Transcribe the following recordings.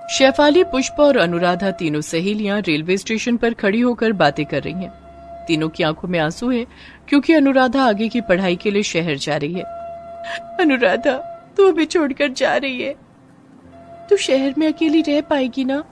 शेफाली, पुष्पा और अनुराधा तीनों सहेलियां रेलवे स्टेशन पर खड़ी होकर बातें कर रही हैं। तीनों की आंखों में आंसू है क्योंकि अनुराधा आगे की पढ़ाई के लिए शहर जा रही है। अनुराधा, तू अभी छोड़कर जा रही है, तू शहर में अकेली रह पाएगी ना?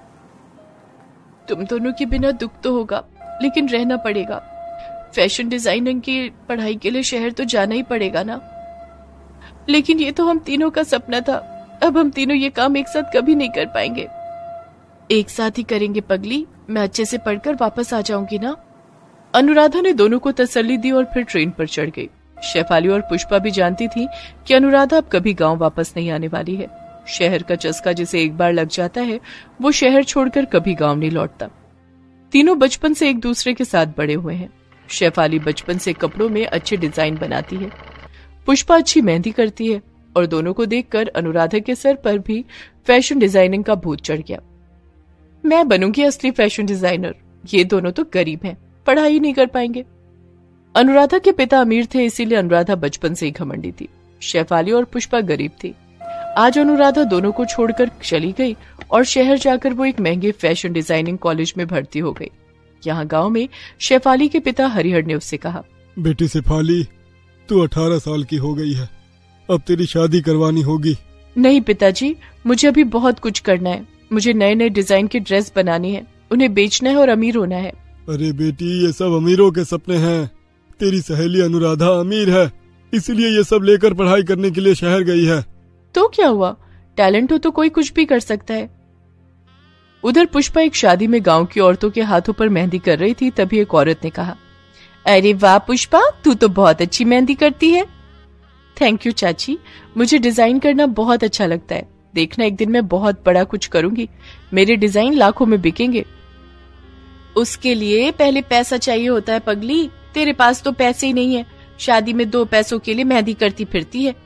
तुम दोनों के बिना दुख तो होगा, लेकिन रहना पड़ेगा। फैशन डिजाइनिंग की पढ़ाई के लिए शहर तो जाना ही पड़ेगा ना। लेकिन ये तो हम तीनों का सपना था, अब हम तीनों ये काम एक साथ कभी नहीं कर पाएंगे। एक साथ ही करेंगे पगली, मैं अच्छे से पढ़कर वापस आ जाऊंगी ना। अनुराधा ने दोनों को तसल्ली दी और फिर ट्रेन पर चढ़ गई। शेफाली और पुष्पा भी जानती थी कि अनुराधा अब कभी गांव वापस नहीं आने वाली है। शहर का चस्का जिसे एक बार लग जाता है, वो शहर छोड़कर कभी गांव नहीं लौटता। तीनों बचपन से एक दूसरे के साथ बड़े हुए हैं। शेफाली बचपन से कपड़ों में अच्छे डिजाइन बनाती है, पुष्पा अच्छी मेहंदी करती है और दोनों को देखकर अनुराधा के सर पर भी फैशन डिजाइनिंग का भूत चढ़ गया। मैं बनूंगी असली फैशन डिजाइनर, ये दोनों तो गरीब हैं, पढ़ाई नहीं कर पाएंगे। अनुराधा के पिता अमीर थे, इसीलिए अनुराधा बचपन से ही घमंडी थी। शेफाली और पुष्पा गरीब थी। आज अनुराधा दोनों को छोड़कर चली गई और शहर जाकर वो एक महंगे फैशन डिजाइनिंग कॉलेज में भर्ती हो गई। यहाँ गांव में शेफाली के पिता हरिहर ने उससे कहा, बेटी शेफाली, तू 18 साल की हो गई है, अब तेरी शादी करवानी होगी। नहीं पिताजी, मुझे अभी बहुत कुछ करना है। मुझे नए नए डिजाइन की ड्रेस बनानी है, उन्हें बेचना है और अमीर होना है। अरे बेटी, ये सब अमीरों के सपने हैं। तेरी सहेली अनुराधा अमीर है, इसलिए ये सब लेकर पढ़ाई करने के लिए शहर गई है। तो क्या हुआ, टैलेंट हो तो कोई कुछ भी कर सकता है। उधर पुष्पा एक शादी में गांव की औरतों के हाथों पर मेहंदी कर रही थी, तभी एक औरत ने कहा, अरे वाह पुष्पा, तू तो बहुत अच्छी मेहंदी करती है। थैंक यू चाची, मुझे डिजाइन करना बहुत अच्छा लगता है। देखना, एक दिन मैं बहुत बड़ा कुछ करूंगी, मेरे डिजाइन लाखों में बिकेंगे। उसके लिए पहले पैसा चाहिए होता है पगली, तेरे पास तो पैसे ही नहीं है। शादी में 2 पैसों के लिए मेहंदी करती फिरती है।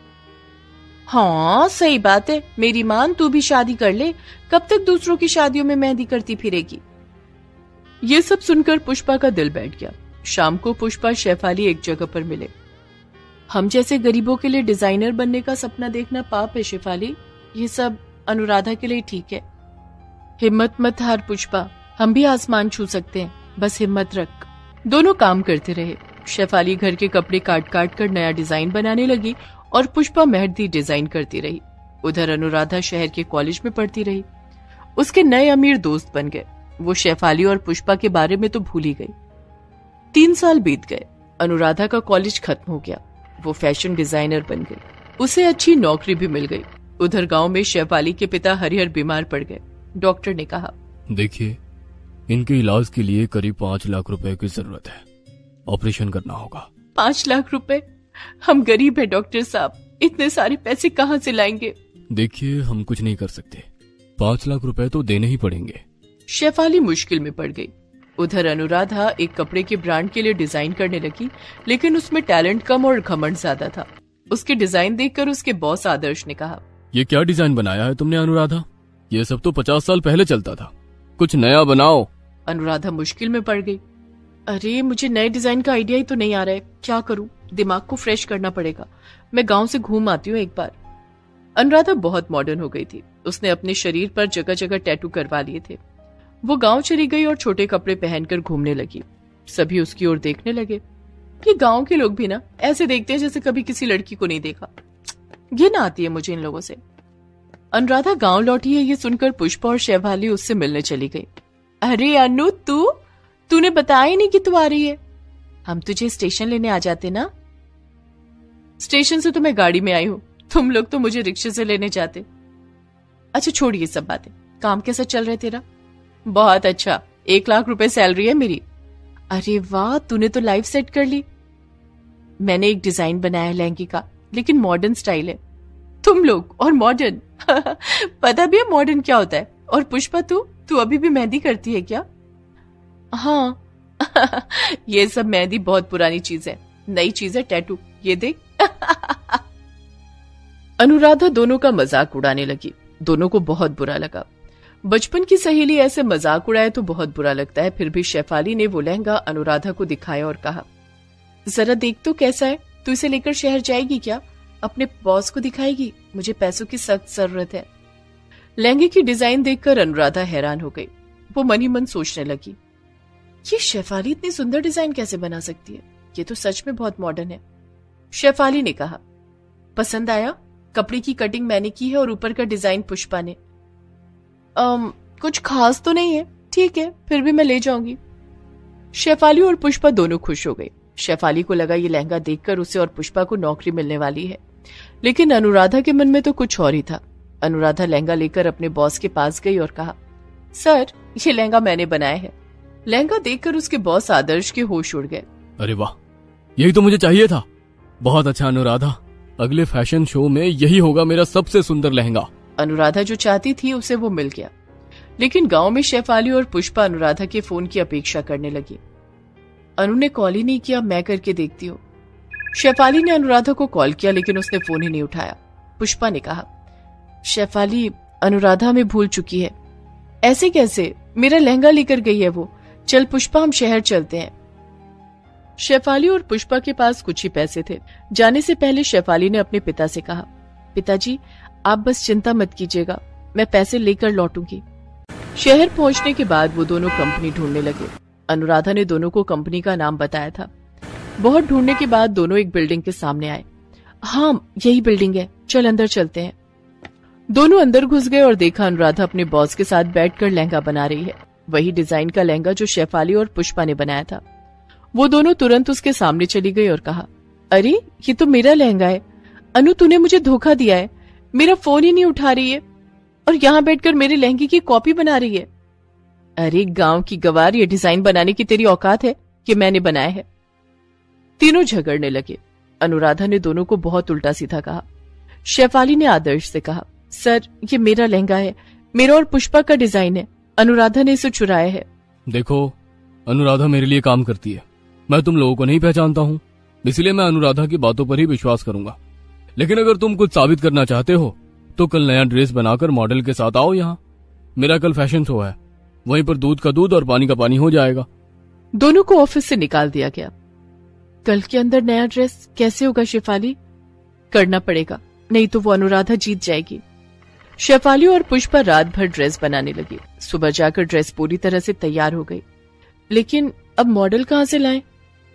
हाँ सही बात है, मेरी मान, तू भी शादी कर ले, कब तक दूसरों की शादियों में मेहंदी करती फिरेगी। ये सब सुनकर पुष्पा का दिल बैठ गया। शाम को पुष्पा शेफाली एक जगह पर मिले। हम जैसे गरीबों के लिए डिजाइनर बनने का सपना देखना पाप है शेफाली, ये सब अनुराधा के लिए ठीक है। हिम्मत मत हार पुष्पा, हम भी आसमान छू सकते हैं, बस हिम्मत रख। दोनों काम करते रहे। शेफाली घर के कपड़े काट काट कर नया डिजाइन बनाने लगी और पुष्पा मेहंदी डिजाइन करती रही। उधर अनुराधा शहर के कॉलेज में पढ़ती रही। उसके नए अमीर दोस्त बन गए। वो शेफाली और पुष्पा के बारे में तो भूल ही गई। 3 साल बीत गए। अनुराधा का कॉलेज खत्म हो गया, वो फैशन डिजाइनर बन गई, उसे अच्छी नौकरी भी मिल गई। उधर गांव में शेफाली के पिता हरिहर बीमार पड़ गए। डॉक्टर ने कहा, देखिए, इनके इलाज के लिए करीब 5 लाख रुपए की जरूरत है, ऑपरेशन करना होगा। 5 लाख रुपए? हम गरीब हैं डॉक्टर साहब, इतने सारे पैसे कहाँ से लाएंगे? देखिए, हम कुछ नहीं कर सकते, 5 लाख रुपए तो देने ही पड़ेंगे। शेफाली मुश्किल में पड़ गई। उधर अनुराधा एक कपड़े के ब्रांड के लिए डिजाइन करने लगी, लेकिन उसमें टैलेंट कम और घमंड ज्यादा था। उसके डिजाइन देखकर उसके बॉस आदर्श ने कहा, ये क्या डिजाइन बनाया है तुमने अनुराधा? ये सब तो 50 साल पहले चलता था, कुछ नया बनाओ। अनुराधा मुश्किल में पड़ गई। अरे मुझे नए डिजाइन का आइडिया ही तो नहीं आ रहा है, क्या करूं? दिमाग को फ्रेश करना पड़ेगा, मैं गांव से घूम आती हूँ एक बार। अनुराधा बहुत मॉडर्न हो गई थी। उसने अपने शरीर पर जगह जगह टैटू करवा लिए थे। वो गांव चली गई और छोटे कपड़े पहनकर घूमने लगी। सभी उसकी ओर देखने लगे। ये गांव के लोग भी ना ऐसे देखते हैं जैसे कभी किसी लड़की को नहीं देखा। घिन आती है मुझे इन लोगों से। अनुराधा गांव लौटी है ये सुनकर पुष्पा और शेफाली उससे मिलने चली गई। अरे अनु, तूने बताया ही नहीं कि तू आ रही है। हम तुझे स्टेशन लेने आ जाते ना। स्टेशन से तो मैं गाड़ी में आई हूँ, तुम लोग तो मुझे रिक्शे से लेने जाते। अच्छा छोड़ ये सब बातें, काम कैसा चल रहा है तेरा? बहुत अच्छा, 1 लाख रुपए सैलरी है मेरी। अरे वाह, तूने तो लाइफ सेट कर ली। मैंने एक डिजाइन बनाया है लहंगे का, लेकिन मॉडर्न स्टाइल है। तुम लोग और मॉडर्न पता भी है मॉडर्न क्या होता है। और पुष्पा, तू अभी भी मेहंदी करती है क्या? हाँ ये सब मेहंदी बहुत पुरानी चीज है, नई चीज है टैटू, ये देख। अनुराधा दोनों का मजाक उड़ाने लगी। दोनों को बहुत बुरा लगा। बचपन की सहेली ऐसे मजाक उड़ाए तो बहुत बुरा लगता है। फिर भी शेफाली ने वो लहंगा अनुराधा को दिखाया और कहा, जरा देख तो कैसा है, तू इसे लेकर शहर जाएगी क्या? अपने बॉस को दिखाएगी? मुझे पैसों की सख्त जरूरत है। लहंगे की डिजाइन देखकर अनुराधा हैरान हो गई। वो मन ही मन सोचने लगी, ये शेफाली इतनी सुंदर डिजाइन कैसे बना सकती है? ये तो सच में बहुत मॉडर्न है। शेफाली ने कहा, पसंद आया? कपड़े की कटिंग मैंने की है और ऊपर का डिजाइन पुष्पा ने। कुछ खास तो नहीं है, ठीक है, फिर भी मैं ले जाऊंगी। शेफाली और पुष्पा दोनों खुश हो गए। शेफाली को लगा ये लहंगा देखकर उसे और पुष्पा को नौकरी मिलने वाली है, लेकिन अनुराधा के मन में तो कुछ और ही था। अनुराधा लहंगा लेकर अपने बॉस के पास गई और कहा, सर, ये लहंगा मैंने बनाया है। लहंगा देखकर उसके बॉस आदर्श के होश उड़ गए। अरे वाह, यही तो मुझे चाहिए था। बहुत अच्छा अनुराधा, अगले फैशन शो में यही होगा मेरा सबसे सुंदर लहंगा। अनुराधा जो चाहती थी उसे वो मिल गया, लेकिन गांव में शेफाली और पुष्पा अनुराधा के फोन की अपेक्षा करने लगी। अनु ने कॉल ही नहीं किया, मैं करके देखती हूँ। शेफाली ने अनुराधा को कॉल किया, लेकिन उसने फोन ही नहीं उठाया। पुष्पा ने कहा, शेफाली, अनुराधा हमें भूल चुकी है। ऐसे कैसे? मेरा लहंगा लेकर गई है वो। चल पुष्पा, हम शहर चलते हैं। शेफाली और पुष्पा के पास कुछ ही पैसे थे। जाने से पहले शेफाली ने अपने पिता से कहा, पिताजी, आप बस चिंता मत कीजिएगा, मैं पैसे लेकर लौटूंगी। शहर पहुंचने के बाद वो दोनों कंपनी ढूंढने लगे। अनुराधा ने दोनों को कंपनी का नाम बताया था। बहुत ढूंढने के बाद दोनों एक बिल्डिंग के सामने आए। हाँ, यही बिल्डिंग है, चल अंदर चलते हैं। दोनों अंदर घुस गए और देखा अनुराधा अपने बॉस के साथ बैठकर लहंगा बना रही है। वही डिजाइन का लहंगा जो शेफाली और पुष्पा ने बनाया था। वो दोनों तुरंत उसके सामने चली गई और कहा, अरे ये तो मेरा लहंगा है। अनु, तूने मुझे धोखा दिया है। मेरा फोन ही नहीं उठा रही है और यहाँ बैठकर मेरे लहंगे की कॉपी बना रही है। अरे गांव की गवार, ये डिजाइन बनाने की तेरी औकात है कि मैंने बनाया है? तीनों झगड़ने लगे। अनुराधा ने दोनों को बहुत उल्टा सीधा कहा। शेफाली ने आदर्श से कहा, सर, ये मेरा लहंगा है, मेरा और पुष्पा का डिजाइन है। अनुराधा ने इसे चुराया है। देखो, अनुराधा मेरे लिए काम करती है। मैं तुम लोगों को नहीं पहचानता हूँ, इसलिए मैं अनुराधा की बातों पर ही विश्वास करूंगा। लेकिन अगर तुम कुछ साबित करना चाहते हो तो कल नया ड्रेस बनाकर मॉडल के साथ आओ यहाँ। मेरा कल फैशन शो है, वहीं पर दूध का दूध और पानी का पानी हो जाएगा। दोनों को ऑफिस से निकाल दिया गया। कल के अंदर नया ड्रेस कैसे होगा शेफाली? करना पड़ेगा, नहीं तो वो अनुराधा जीत जाएगी। शेफाली और पुष्पा रात भर ड्रेस बनाने लगी। सुबह जाकर ड्रेस पूरी तरह से तैयार हो गई, लेकिन अब मॉडल कहां से लाएं?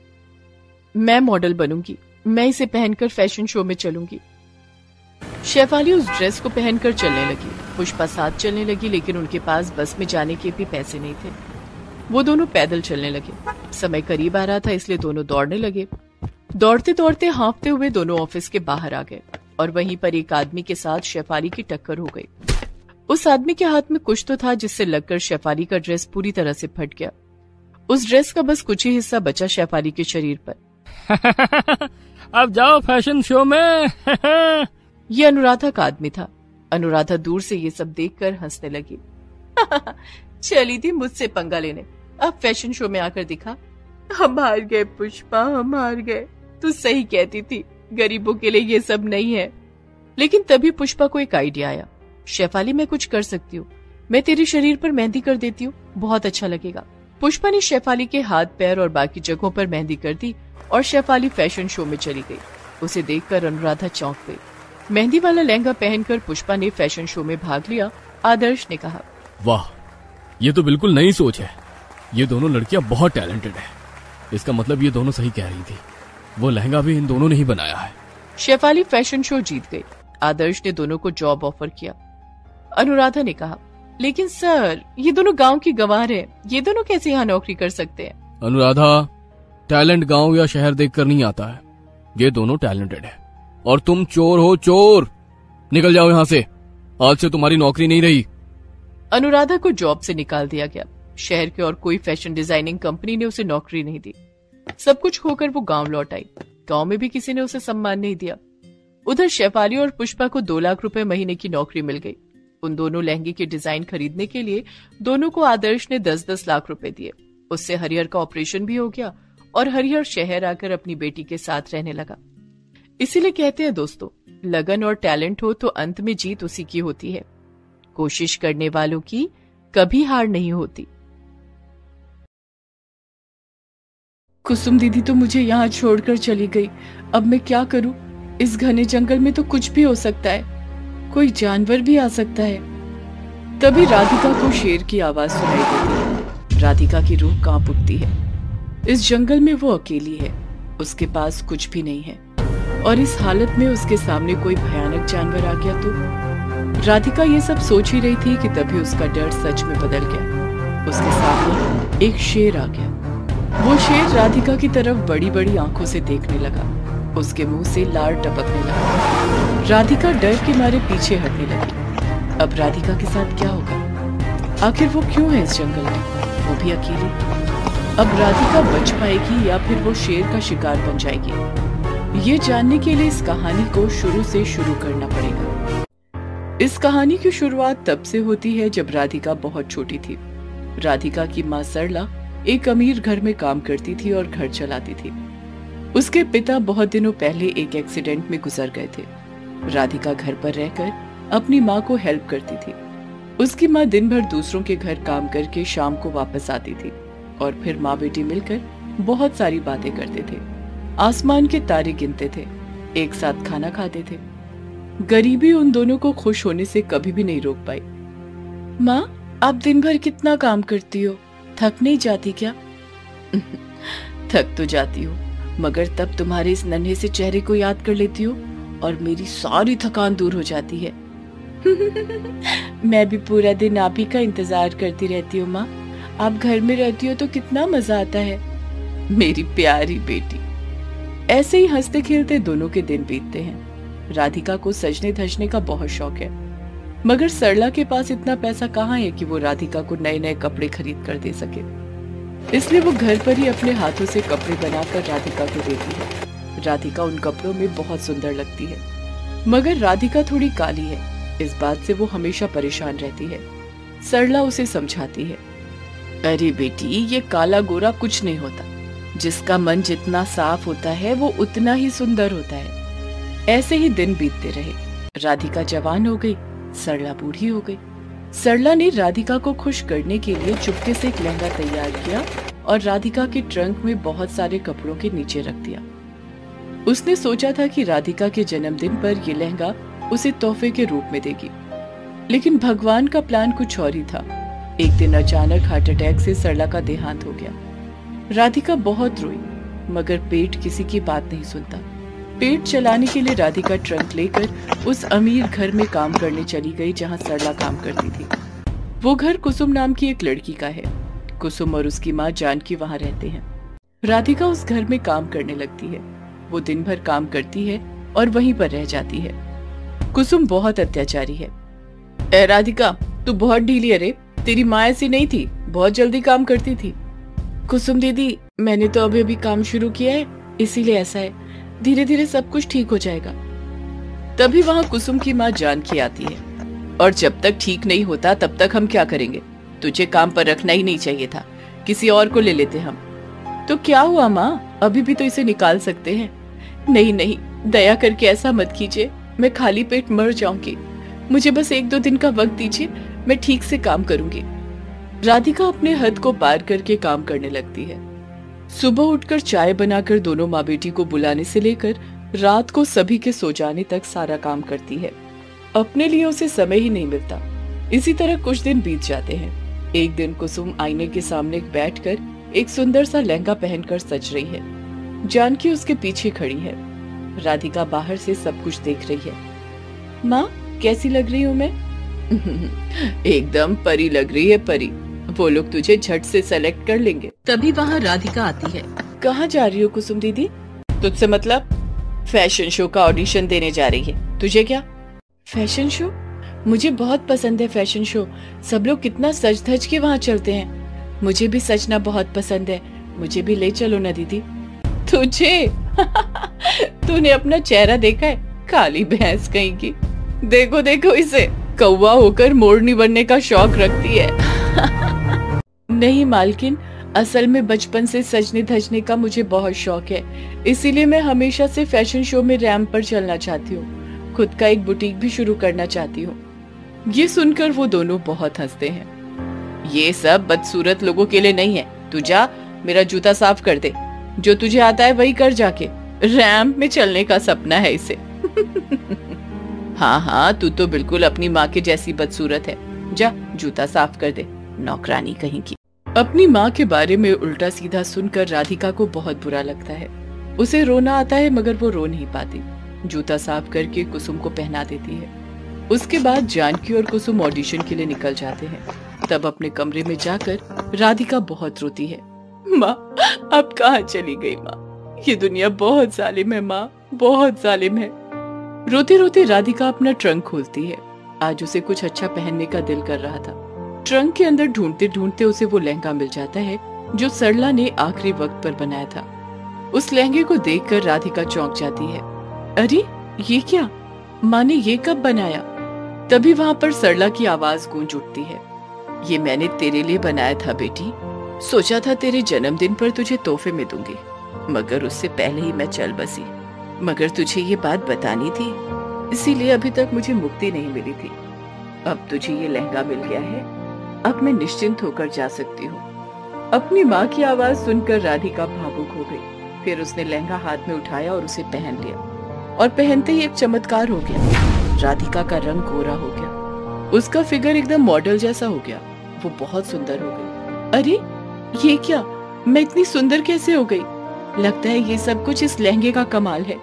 मैं मॉडल बनूंगी, मैं इसे पहनकर फैशन शो में चलूंगी। शेफाली उस ड्रेस को पहनकर चलने लगी। पुष्पा साथ चलने लगी, लेकिन उनके पास बस में जाने के भी पैसे नहीं थे। वो दोनों पैदल चलने लगे। समय करीब आ रहा था, इसलिए दोनों दौड़ने लगे। दौड़ते दौड़ते हाँफते हुए दोनों ऑफिस के बाहर आ गए और वहीं पर एक आदमी के साथ शेफाली की टक्कर हो गई। उस आदमी के हाथ में कुछ तो था जिससे लगकर शेफाली का ड्रेस पूरी तरह से फट गया। उस ड्रेस का बस कुछ ही हिस्सा बचा शेफाली के शरीर पर। अब जाओ फैशन शो में। ये अनुराधा का आदमी था। अनुराधा दूर से ये सब देखकर हंसने लगी। चली थी मुझसे पंगा लेने, अब फैशन शो में आकर दिखा। हम हार गए पुष्पा, हम हार गए। तू सही कहती थी, गरीबों के लिए ये सब नहीं है। लेकिन तभी पुष्पा को एक आइडिया आया। शेफाली, मैं कुछ कर सकती हूँ, मैं तेरे शरीर पर मेहंदी कर देती हूँ, बहुत अच्छा लगेगा। पुष्पा ने शेफाली के हाथ, पैर और बाकी जगहों पर मेहंदी कर दी और शेफाली फैशन शो में चली गई। उसे देखकर अनुराधा चौंक गई। मेहंदी वाला लहंगा पहनकर पुष्पा ने फैशन शो में भाग लिया। आदर्श ने कहा, वाह, ये तो बिल्कुल नई सोच है। ये दोनों लड़कियां बहुत टैलेंटेड है। इसका मतलब ये दोनों सही कह रही थी, वो लहंगा भी इन दोनों ने ही बनाया है। शेफाली फैशन शो जीत गई। आदर्श ने दोनों को जॉब ऑफर किया। अनुराधा ने कहा, लेकिन सर, ये दोनों गांव की गवार हैं, ये दोनों कैसे यहाँ नौकरी कर सकते हैं? अनुराधा, टैलेंट गांव या शहर देखकर नहीं आता है। ये दोनों टैलेंटेड है और तुम चोर हो, चोर। निकल जाओ यहाँ से, आज से तुम्हारी नौकरी नहीं रही। अनुराधा को जॉब से निकाल दिया गया। शहर के और कोई फैशन डिजाइनिंग कंपनी ने उसे नौकरी नहीं दी। सब कुछ खोकर वो गांव लौट आई। गांव में भी किसी ने उसे सम्मान नहीं दिया। उधर शेफाली और पुष्पा को 2 लाख रुपए महीने की नौकरी मिल गई। उन दोनों लहंगे के डिजाइन खरीदने के लिए दोनों को आदर्श ने 10-10 लाख रुपए दिए। उससे हरिहर का ऑपरेशन भी हो गया और हरिहर शहर आकर अपनी बेटी के साथ रहने लगा। इसीलिए कहते हैं दोस्तों, लगन और टैलेंट हो तो अंत में जीत उसी की होती है। कोशिश करने वालों की कभी हार नहीं होती। कुसुम दीदी तो मुझे यहाँ छोड़कर चली गई। अब मैं क्या करूं? इस घने जंगल में तो कुछ भी हो सकता है, कोई जानवर भी आ सकता है। तभी राधिका को शेर की आवाज सुनाई देती है। राधिका की रूह कांप उठती है। इस जंगल में वो अकेली है, उसके पास कुछ भी नहीं है और इस हालत में उसके सामने कोई भयानक जानवर आ गया तो। राधिका ये सब सोच ही रही थी कि तभी उसका डर सच में बदल गया। उसके सामने एक शेर आ गया। वो शेर राधिका की तरफ बड़ी बड़ी आंखों से देखने लगा। उसके मुंह से लार टपकने लगा। राधिका डर के मारे पीछे हटने लगी। अब राधिका के साथ क्या होगा? आखिर वो क्यों है इस जंगल में, वो भी अकेली? अब राधिका बच पाएगी या फिर वो शेर का शिकार बन जाएगी? ये जानने के लिए इस कहानी को शुरू से शुरू करना पड़ेगा। इस कहानी की शुरुआत तब से होती है जब राधिका बहुत छोटी थी। राधिका की माँ सरला एक अमीर घर में काम करती थी और घर चलाती थी। उसके पिता बहुत दिनों पहले एक एक्सीडेंट में गुजर गए थे। राधिका घर पर रहकर अपनी माँ को हेल्प करती थी। उसकी माँ दिन भर दूसरों के घर काम करके शाम को वापस आती थी और फिर माँ बेटी मिलकर बहुत सारी बातें करते थे। आसमान के तारे गिनते थे, एक साथ खाना खाते थे। गरीबी उन दोनों को खुश होने से कभी भी नहीं रोक पाई। माँ, आप दिन भर कितना काम करती हो, थक नहीं जाती क्या? थक तो जाती हूँ, मगर तब तुम्हारे इस नन्हे से चेहरे को याद कर लेती हूँ और मेरी सारी थकान दूर हो जाती है। मैं भी पूरा दिन आप ही का इंतजार करती रहती हूँ माँ। आप घर में रहती हो तो कितना मजा आता है, मेरी प्यारी बेटी। ऐसे ही हंसते खेलते दोनों के दिन बीतते हैं। राधिका को सजने धजने का बहुत शौक है, मगर सरला के पास इतना पैसा कहाँ है कि वो राधिका को नए नए कपड़े खरीद कर दे सके। इसलिए वो घर पर ही अपने हाथों से कपड़े बनाकर राधिका को देती है। राधिका उन कपड़ों में बहुत सुंदर लगती है, मगर राधिका थोड़ी काली है। इस बात से वो हमेशा परेशान रहती है। सरला उसे समझाती है, अरे बेटी, ये काला गोरा कुछ नहीं होता। जिसका मन जितना साफ होता है वो उतना ही सुंदर होता है। ऐसे ही दिन बीतते रहे। राधिका जवान हो गई, सरला बूढ़ी हो गई। सरला ने राधिका को खुश करने के लिए चुपके से एक लहंगा तैयार किया और राधिका के ट्रंक में बहुत सारे कपड़ों के नीचे रख दिया। उसने सोचा था कि राधिका के जन्मदिन पर यह लहंगा उसे तोहफे के रूप में देगी, लेकिन भगवान का प्लान कुछ और ही था। एक दिन अचानक हार्ट अटैक से सरला का देहांत हो गया। राधिका बहुत रोई, मगर पेट किसी की बात नहीं सुनता। पेट चलाने के लिए राधिका ट्रंक लेकर उस अमीर घर में काम करने चली गई जहां सरला काम करती थी। वो घर कुसुम नाम की एक लड़की का है। कुसुम और उसकी माँ जानकी वहां रहते हैं। राधिका उस घर में काम करने लगती है। वो दिन भर काम करती है और वहीं पर रह जाती है। कुसुम बहुत अत्याचारी है। ए राधिका, तू बहुत ढीली है रे। तेरी माँ ऐसी नहीं थी, बहुत जल्दी काम करती थी। कुसुम दीदी, मैंने तो अभी अभी काम शुरू किया है, इसीलिए ऐसा है। धीरे धीरे सब कुछ ठीक हो जाएगा। तभी वहाँ कुसुम की माँ जानकी आती है। और जब तक ठीक नहीं होता तब तक हम क्या करेंगे? तुझे काम पर रखना ही नहीं चाहिए था, किसी और को ले लेते हम। तो क्या हुआ माँ, अभी भी तो इसे निकाल सकते हैं। नहीं नहीं, दया करके ऐसा मत कीजिए, मैं खाली पेट मर जाऊंगी। मुझे बस 1-2 दिन का वक्त दीजिए, मैं ठीक से काम करूंगी। राधिका अपने हद को पार करके काम करने लगती है। सुबह उठकर चाय बनाकर दोनों माँ बेटी को बुलाने से लेकर रात को सभी के सो जाने तक सारा काम करती है। अपने लिए उसे समय ही नहीं मिलता। इसी तरह कुछ दिन बीत जाते हैं। एक दिन कुसुम आईने के सामने बैठकर एक सुंदर सा लहंगा पहनकर सज रही है। जानकी उसके पीछे खड़ी है। राधिका बाहर से सब कुछ देख रही है। माँ, कैसी लग रही हूँ मैं? एकदम परी लग रही है, परी। वो लोग तुझे झट से सेलेक्ट कर लेंगे। तभी वहाँ राधिका आती है। कहाँ जा रही हो कुसुम दीदी? तुझसे मतलब? फैशन शो का ऑडिशन देने जा रही है। तुझे क्या? Fashion show? मुझे बहुत पसंद है फैशन शो। सब लोग कितना सज धज के वहाँ चलते हैं। मुझे भी सजना बहुत पसंद है। मुझे भी ले चलो ना दीदी। तुझे? तूने अपना चेहरा देखा है? काली भैंस कहीं की। देखो देखो इसे, कौवा होकर मोरनी बनने का शौक रखती है। नहीं मालकिन, असल में बचपन से सजने धजने का मुझे बहुत शौक है, इसीलिए मैं हमेशा से फैशन शो में रैंप पर चलना चाहती हूँ। खुद का एक बुटीक भी शुरू करना चाहती हूँ। ये सुनकर वो दोनों बहुत हंसते हैं। ये सब बदसूरत लोगों के लिए नहीं है। तू जा, मेरा जूता साफ कर दे। जो तुझे आता है वही कर जाके। रैंप में चलने का सपना है इसे। हाँ हाँ, तू तो बिल्कुल अपनी माँ के जैसी बदसूरत है। जा जूता साफ कर दे, नौकरानी कहीं की। अपनी माँ के बारे में उल्टा सीधा सुनकर राधिका को बहुत बुरा लगता है। उसे रोना आता है मगर वो रो नहीं पाती। जूता साफ करके कुसुम को पहना देती है। उसके बाद जानकी और कुसुम ऑडिशन के लिए निकल जाते हैं। तब अपने कमरे में जाकर राधिका बहुत रोती है। माँ, अब कहाँ चली गई माँ? ये दुनिया बहुत जालिम है माँ, बहुत जालिम है। रोते रोते राधिका अपना ट्रंक खोलती है। आज उसे कुछ अच्छा पहनने का दिल कर रहा था। ट्रंक के अंदर ढूंढते ढूंढते उसे वो लहंगा मिल जाता है जो सरला ने आखिरी वक्त पर बनाया था। उस लहंगे को देखकर राधिका चौंक जाती है। अरे ये क्या? माँ ने ये कब बनाया? तभी वहाँ पर सरला की आवाज गूंज उठती है। ये मैंने तेरे लिए बनाया था बेटी। सोचा था तेरे जन्मदिन पर तुझे तोहफे में दूंगी, मगर उससे पहले ही मैं चल बसी। मगर तुझे ये बात बतानी थी, इसीलिए अभी तक मुझे मुक्ति नहीं मिली थी। अब तुझे ये लहंगा मिल गया है, अब मैं निश्चिंत होकर जा सकती हूँ। अपनी माँ की आवाज सुनकर राधिका भावुक हो गई। फिर उसने लहंगा हाथ में उठाया और उसे पहन लिया, और पहनते ही एक चमत्कार हो गया। राधिका का रंग गोरा हो गया, उसका फिगर एकदम मॉडल जैसा हो गया। वो बहुत सुंदर हो गई। अरे ये क्या? मैं इतनी सुंदर कैसे हो गई? लगता है ये सब कुछ इस लहंगे का कमाल है।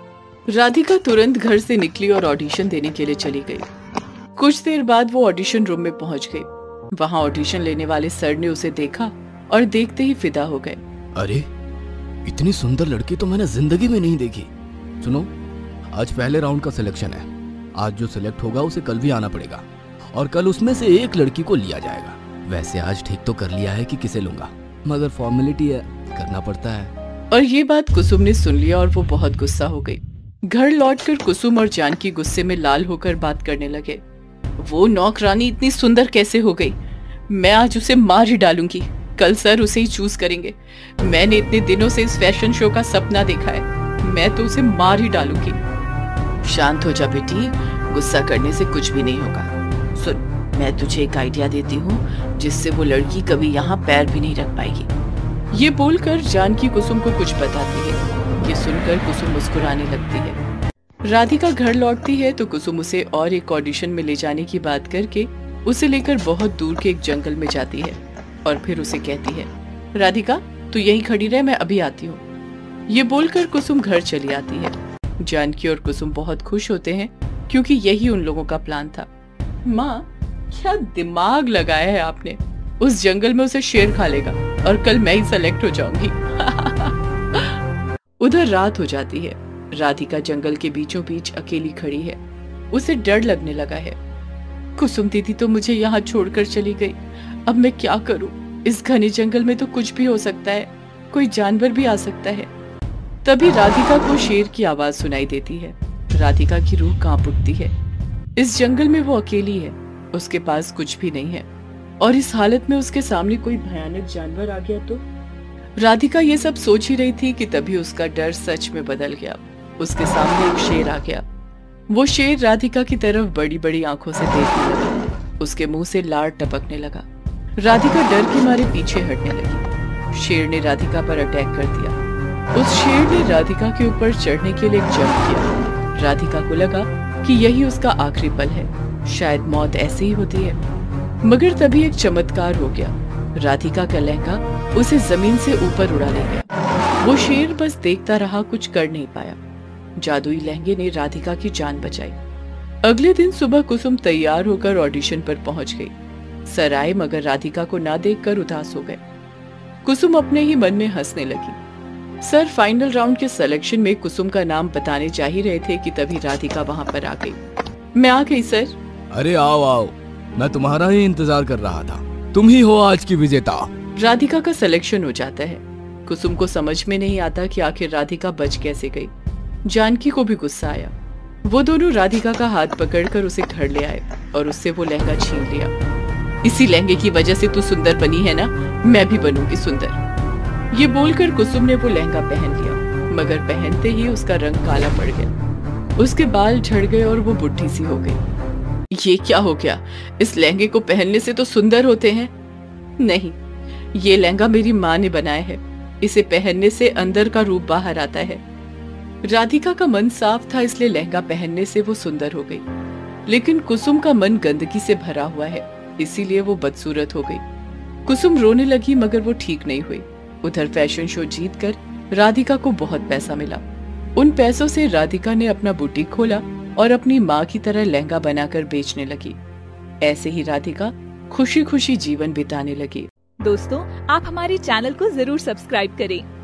राधिका तुरंत घर से निकली और ऑडिशन देने के लिए चली गई। कुछ देर बाद वो ऑडिशन रूम में पहुंच गई। वहां ऑडिशन लेने वाले सर ने उसे देखा और देखते ही फिदा हो गए। अरे इतनी सुंदर लड़की तो मैंने जिंदगी में नहीं देखी। सुनो, आज पहले राउंड का सिलेक्शन है। आज जो सिलेक्ट होगा उसे कल भी आना पड़ेगा, और कल उसमें से एक लड़की को लिया जाएगा। वैसे आज ठीक तो कर लिया है कि किसे लूंगा, मगर फॉर्मेलिटी है, करना पड़ता है। और ये बात कुसुम ने सुन लिया और वो बहुत गुस्सा हो गई। घर लौटकर कुसुम और जानकी गुस्से में लाल होकर बात करने लगे। वो नौकरानी इतनी सुंदर कैसे हो गई? मैं आज उसे मार ही डालूंगी। कल सर उसे ही चूज करेंगे। मैंने इतने दिनों से इस फैशन शो का सपना देखा है, मैं तो उसे मार ही डालूंगी। शांत हो जा बेटी, गुस्सा करने से कुछ भी नहीं होगा। सुन, मैं तुझे एक आइडिया देती हूँ जिससे वो लड़की कभी यहाँ पैर भी नहीं रख पाएगी। ये बोलकर जानकी कुसुम को कुछ बताती है। ये सुनकर कुसुम मुस्कुराने लगती है। राधिका घर लौटती है तो कुसुम उसे और एक ऑडिशन में ले जाने की बात करके उसे लेकर बहुत दूर के एक जंगल में जाती है और फिर उसे कहती है, राधिका तू यहीं खड़ी रह, मैं अभी आती हूँ। ये बोलकर कुसुम घर चली आती है। जानकी और कुसुम बहुत खुश होते हैं क्योंकि यही उन लोगों का प्लान था। माँ, क्या दिमाग लगाया है आपने? उस जंगल में उसे शेर खा लेगा और कल मैं ही सेलेक्ट हो जाऊंगी। उधर रात हो जाती है। राधिका जंगल के बीचों बीच अकेली खड़ी है। उसे डर लगने लगा है। कुसुम दीदी तो मुझे यहाँ छोड़कर चली गई। अब मैं क्या करूं? इस घने जंगल में तो कुछ भी हो सकता है, कोई जानवर भी आ सकता है। तभी राधिका को शेर की आवाज सुनाई देती है। राधिका की रूह कांप उठती है। इस जंगल में वो अकेली है, उसके पास कुछ भी नहीं है, और इस हालत में उसके सामने कोई भयानक जानवर आ गया तो? राधिका ये सब सोच ही रही थी कि तभी उसका डर सच में बदल गया। उसके सामने एक शेर आ गया। वो शेर राधिका की तरफ बड़ी बड़ी आंखों से देखने लगा। उसके मुंह से लार टपकने लगा। राधिका डर के मारे पीछे हटने लगी। शेर ने राधिका पर अटैक कर दिया। उस शेर ने राधिका के ऊपर चढ़ने के लिए जंप किया। राधिका को लगा कि यही उसका आखिरी पल है, शायद मौत ऐसे ही होती है। मगर तभी एक चमत्कार हो गया। राधिका का लहंगा उसे जमीन से ऊपर उड़ा ले गया। वो शेर बस देखता रहा, कुछ कर नहीं पाया। जादुई लहंगे ने राधिका की जान बचाई। अगले दिन सुबह कुसुम तैयार होकर ऑडिशन पर पहुंच गई। सर आए मगर राधिका को ना देखकर उदास हो गए। कुसुम अपने ही मन में हंसने लगी। सर फाइनल राउंड के सिलेक्शन में कुसुम का नाम बताने जा ही रहे थे कि तभी राधिका वहां पर आ गई। मैं आ गई सर। अरे आओ आओ, मैं तुम्हारा ही इंतजार कर रहा था। तुम ही हो आज की विजेता। राधिका का सिलेक्शन हो जाता है। कुसुम को समझ में नहीं आता कि आखिर राधिका बच कैसे गई। जानकी को भी गुस्सा आया। वो दोनों राधिका का हाथ पकड़कर उसे घर ले आए और उससे वो लहंगा छीन लिया। इसी लहंगे की वजह से तू सुंदर बनी है ना, मैं भी बनूंगी सुंदर। ये बोलकर कुसुम ने वो लहंगा पहन लिया, मगर पहनते ही उसका रंग काला पड़ गया। उसके बाल झड़ गए और वो बुढ़ी सी हो गई। ये क्या हो गया? इस लहंगे को पहनने से तो सुंदर होते हैं। नहीं, ये लहंगा मेरी माँ ने बनाया है। इसे पहनने से अंदर का रूप बाहर आता है। राधिका का मन साफ था, इसलिए लहंगा पहनने से वो सुंदर हो गई। लेकिन कुसुम का मन गंदगी से भरा हुआ है। इसीलिए वो बदसूरत हो गई। कुसुम रोने लगी मगर वो ठीक नहीं हुई। उधर फैशन शो जीतकर राधिका को बहुत पैसा मिला। उन पैसों से राधिका ने अपना बुटीक खोला और अपनी माँ की तरह लहंगा बनाकर बेचने लगी। ऐसे ही राधिका खुशी खुशी जीवन बिताने लगी। दोस्तों, आप हमारे चैनल को जरूर सब्सक्राइब करें